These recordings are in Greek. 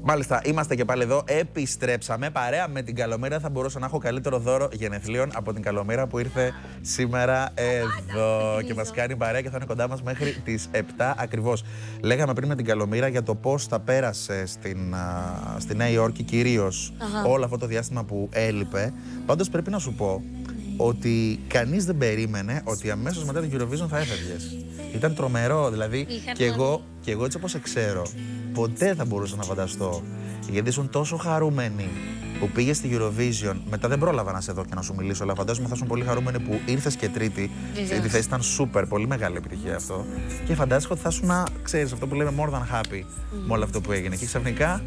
Μάλιστα, είμαστε και πάλι εδώ. Επιστρέψαμε. Παρέα με την Καλομήρα. Θα μπορούσα να έχω καλύτερο δώρο γενεθλίων από την Καλομήρα που ήρθε σήμερα εδώ και μας κάνει παρέα και θα είναι κοντά μας μέχρι τις 7 ακριβώς. Λέγαμε πριν με την Καλομήρα για το πώς θα πέρασε στη Νέα Υόρκη κυρίως όλο αυτό το διάστημα που έλειπε. Πάντως πρέπει να σου πω ότι κανείς δεν περίμενε ότι αμέσως μετά την Eurovision θα έφευγες. Ήταν τρομερό, δηλαδή και εγώ έτσι όπως σε ξέρω, ποτέ θα μπορούσα να φανταστώ. Γιατί ήσουν τόσο χαρούμενη που πήγες στη Eurovision, μετά δεν πρόλαβα να σε δω και να σου μιλήσω, αλλά φαντάζομαι θα ήσουν πολύ χαρούμενη που ήρθες και τρίτη. Η θέση ήταν σούπερ, πολύ μεγάλη επιτυχία αυτό. Και φαντάστηκα ότι θα ήσουν, ξέρεις, αυτό που λέμε more than happy με όλο αυτό που έγινε. Και ξαφνικά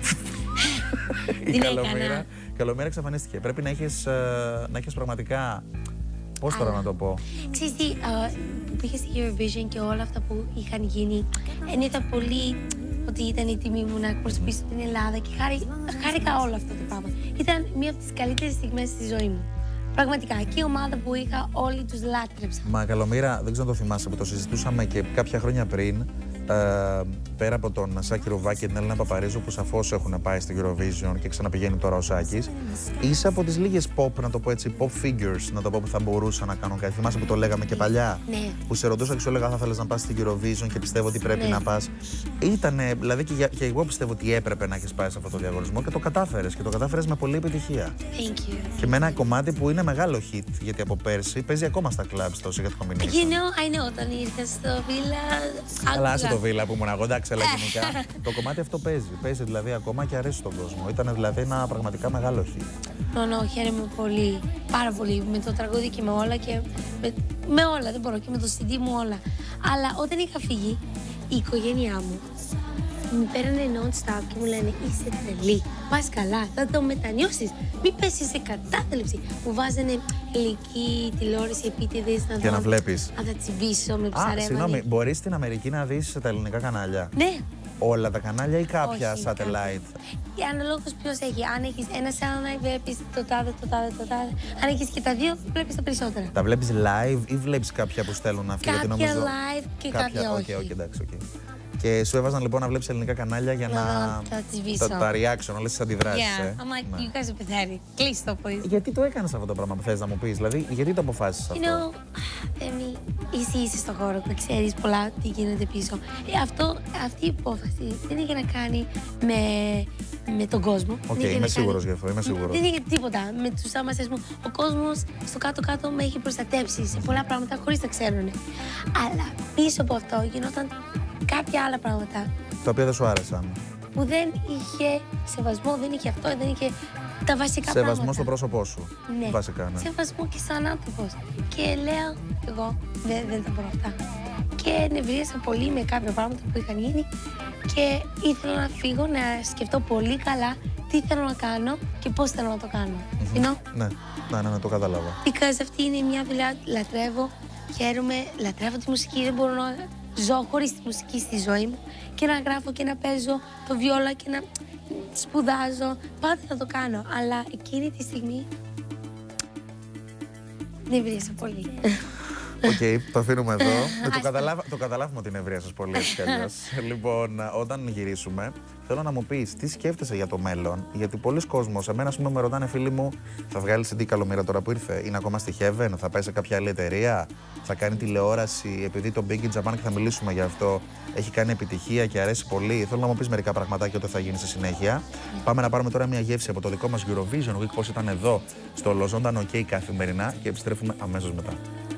η Καλομήρα εξαφανίστηκε. Πρέπει να έχεις πραγματικά. Πώς τώρα να το πω. Ξέρεις τι, πήγα στη Eurovision και όλα αυτά που είχαν γίνει, ένιωθα πολύ ότι ήταν η τιμή μου να εκπροσωπήσω την Ελλάδα και χάρηκα όλο αυτό το πράγμα. Ήταν μία από τις καλύτερες στιγμές στη ζωή μου. Πραγματικά, και η ομάδα που είχα, όλοι τους λάτρεψαν. Μα Καλομήρα, δεν ξέρω αν το θυμάσαι, που το συζητούσαμε και κάποια χρόνια πριν, πέρα από τον Σάκη Ρουβάκη και την Έλληνα Παπαρίζου, που σαφώς έχουν πάει στη Eurovision και ξαναπηγαίνει τώρα ο Σάκης, είσαι από τις λίγες pop, να το πω έτσι, pop figures, να το πω, που θα μπορούσαν να κάνουν κάτι. Θυμάσαι που το λέγαμε και παλιά, που σε ρωτούσα και σου έλεγα θα θέλεις να πας στη Eurovision και πιστεύω ότι πρέπει να πας. Ήτανε, δηλαδή και εγώ πιστεύω ότι έπρεπε να έχεις πάει σε αυτό το διαγωνισμό και το κατάφερες. Και το κατάφερες με πολλή επιτυχία. Thank you. Και με ένα κομμάτι που είναι μεγάλο hit, γιατί από πέρσι παίζει ακόμα στα clubs το Secret Combination. You know, I know, όταν ήρθα στο Βίλα. Αλλά άσε το Βίλα που ήμουν εγώ, εντάξει, αλλά γενικά το κομμάτι αυτό παίζει. Παίζει δηλαδή ακόμα και αρέσει στον κόσμο. Ήταν δηλαδή ένα πραγματικά μεγάλο hit. Ναι, χαίρομαι πολύ. Πάρα πολύ με το τραγούδι και με όλα. Και με όλα, δεν μπορώ, και με το CD μου όλα. Αλλά όταν είχα φύγει, η οικογένειά μου με παίρνανε non-stop και μου λένε είσαι τρελή, πας καλά, θα το μετανιώσεις, μην πέσεις σε κατάθλιψη. Μου βάζανε ελληνική τηλεόραση επίτηδες να δω. Και να βλέπεις. Αν θα τσιμπήσω με ψαρέμανη. Συγγνώμη, μπορείς στην Αμερική να δεις τα ελληνικά κανάλια? Ναι. Όλα τα κανάλια ή κάποια satellite? Αναλόγως ποιος έχει. Αν έχεις ένα satellite, βλέπεις το τάδε. Αν έχεις και τα δύο, βλέπεις τα περισσότερα. Τα βλέπεις live ή βλέπεις κάποια που στέλνουν αυτοί? Κάποια live και κάποια όχι. Okay, εντάξει, okay. Και σου έβαζαν λοιπόν να βλέπεις ελληνικά κανάλια για τα reaction, όλες τις αντιδράσεις. I'm like, you guys are pathetic. Κλείστο το. Γιατί το έκανες αυτό το πράγμα που θες να μου πεις, δηλαδή, γιατί το αποφάσισες αυτό? Εσύ είσαι στον χώρο, να ξέρεις πολλά τι γίνεται πίσω. Αυτή η απόφαση δεν είχε να κάνει με τον κόσμο. Είμαι σίγουρος γι' αυτό, είμαι σίγουρος. Δεν είχε τίποτα με τους άμασες μου. Ο κόσμος στο κάτω-κάτω με έχει προστατεύσει σε πολλά πράγματα χωρίς να ξέρουν. Αλλά πίσω από αυτό γινόταν κάποια άλλα πράγματα. Τα οποία δεν σου άρεσαν. Που δεν είχε σεβασμό, δεν είχε αυτό, δεν είχε τα βασικά πράγματα. Σεβασμό στο πρόσωπό σου. Ναι. Βασικά, ναι. Σεβασμό και σαν άνθρωπος. Και λέω, εγώ δεν τα μπορώ αυτά. Και νευρίασα πολύ με κάποια πράγματα που είχαν γίνει και ήθελα να φύγω, να σκεφτώ πολύ καλά τι θέλω να κάνω και πώς θέλω να το κάνω. Ναι, το κατάλαβα. Because αυτή είναι μια δουλειά, λατρεύω, χαίρομαι, λατρεύω τη μουσική, δεν μπορώ να ζω χωρίς τη μουσική στη ζωή μου και να γράφω και να παίζω το βιόλα και να σπουδάζω. Πάντα θα το κάνω, αλλά εκείνη τη στιγμή νευρίασα πολύ. Οκ, το αφήνουμε εδώ. Το καταλάβουμε ότι νευρίασες πολύ έτσι κι αλλιώς. Λοιπόν, όταν γυρίσουμε, θέλω να μου πεις τι σκέφτεσαι για το μέλλον. Γιατί πολλοί κόσμος, εμένα ας πούμε με ρωτάνε φίλοι μου, θα βγάλει CD Καλομήρα τώρα που ήρθε, είναι ακόμα στη Heaven, θα πάει σε κάποια άλλη εταιρεία, θα κάνει τηλεόραση, επειδή το Big in Japan, και θα μιλήσουμε για αυτό, έχει κάνει επιτυχία και αρέσει πολύ. Θέλω να μου πεις μερικά πραγματάκια ότι θα γίνει στη συνέχεια. Πάμε να πάρουμε τώρα μια γεύση από το δικό μας Eurovision Week, πώς ήταν εδώ στο Λοζόνταν OK καθημερινά, και επιστρέφουμε αμέσως μετά.